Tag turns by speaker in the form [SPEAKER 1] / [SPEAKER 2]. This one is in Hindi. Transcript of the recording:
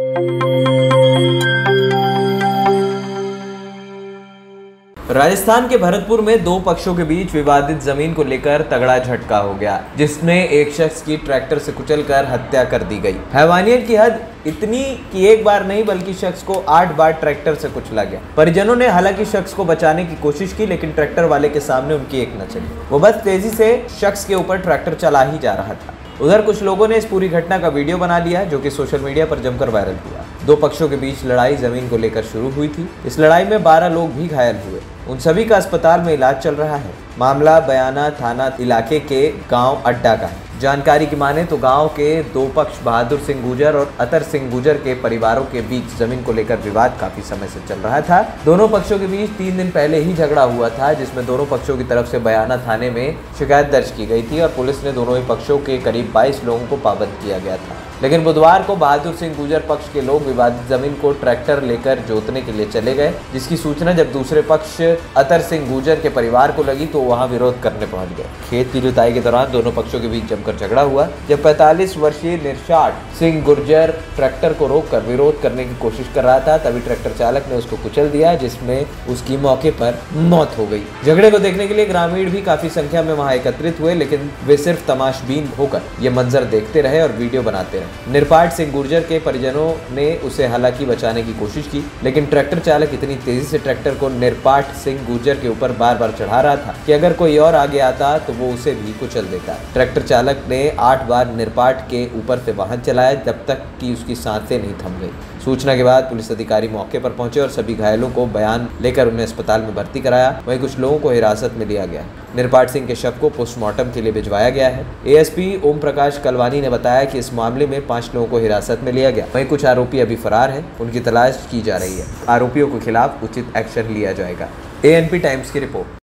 [SPEAKER 1] राजस्थान के भरतपुर में दो पक्षों के बीच विवादित जमीन को लेकर तगड़ा झटका हो गया, जिसमें एक शख्स की ट्रैक्टर से कुचलकर हत्या कर दी गई। हैवानियत की हद इतनी कि एक बार नहीं बल्कि शख्स को 8 बार ट्रैक्टर से कुचला गया। परिजनों ने हालांकि शख्स को बचाने की कोशिश की, लेकिन ट्रैक्टर वाले के सामने उनकी एक न चली। वो बस तेजी से शख्स के ऊपर ट्रैक्टर चला ही जा रहा था। उधर कुछ लोगों ने इस पूरी घटना का वीडियो बना लिया, जो कि सोशल मीडिया पर जमकर वायरल हुआ। दो पक्षों के बीच लड़ाई जमीन को लेकर शुरू हुई थी। इस लड़ाई में 12 लोग भी घायल हुए। उन सभी का अस्पताल में इलाज चल रहा है। मामला बयाना थाना इलाके के गांव अड्डा का है। जानकारी की माने तो गांव के दो पक्ष बहादुर सिंह गुर्जर और अतर सिंह गुर्जर के परिवारों के बीच जमीन को लेकर विवाद काफी समय से चल रहा था। दोनों पक्षों के बीच 3 दिन पहले ही झगड़ा हुआ था, जिसमें दोनों पक्षों की तरफ से बयाना थाने में शिकायत दर्ज की गई थी और पुलिस ने दोनों ही पक्षों के करीब 22 लोगों को पाबंद किया गया था। लेकिन बुधवार को बहादुर सिंह गुर्जर पक्ष के लोग विवादित जमीन को ट्रैक्टर लेकर जोतने के लिए चले गए, जिसकी सूचना जब दूसरे पक्ष अतर सिंह गुर्जर के परिवार को लगी तो वहां विरोध करने पहुंच गए। खेत की जुताई के दौरान दोनों पक्षों के बीच जमकर झगड़ा हुआ, जब 45 वर्षीय निरशाद सिंह गुर्जर ट्रैक्टर को रोककर विरोध करने की कोशिश कर रहा था, तभी ट्रैक्टर चालक ने उसको कुचल दिया, जिसमें उसकी मौके पर मौत हो गई। झगड़े को देखने के लिए ग्रामीण भी काफी संख्या में वहां एकत्रित हुए, लेकिन वे सिर्फ तमाशबीन होकर ये मंजर देखते रहे और वीडियो बनाते रहे। निरपाट सिंह गुर्जर के परिजनों ने उसे हालांकि बचाने की कोशिश की, लेकिन ट्रैक्टर चालक इतनी तेजी से ट्रैक्टर को निरपाट सिंह गुर्जर के ऊपर बार बार चढ़ा रहा था कि अगर कोई और आगे आता तो वो उसे भी कुचल देता। ट्रैक्टर चालक ने 8 बार निरपाट के ऊपर से वाहन चलाया, जब तक कि उसकी सांसें नहीं थम गई। सूचना के बाद पुलिस अधिकारी मौके पर पहुंचे और सभी घायलों को बयान लेकर उन्हें अस्पताल में भर्ती कराया। वहीं कुछ लोगों को हिरासत में लिया गया। निरपाट सिंह के शव को पोस्टमार्टम के लिए भिजवाया गया है। एएसपी ओम प्रकाश कलवानी ने बताया कि इस मामले में 5 लोगों को हिरासत में लिया गया। वहीं कुछ आरोपी अभी फरार हैं, उनकी तलाश की जा रही है। आरोपियों के खिलाफ उचित एक्शन लिया जाएगा। एएनपी टाइम्स की रिपोर्ट।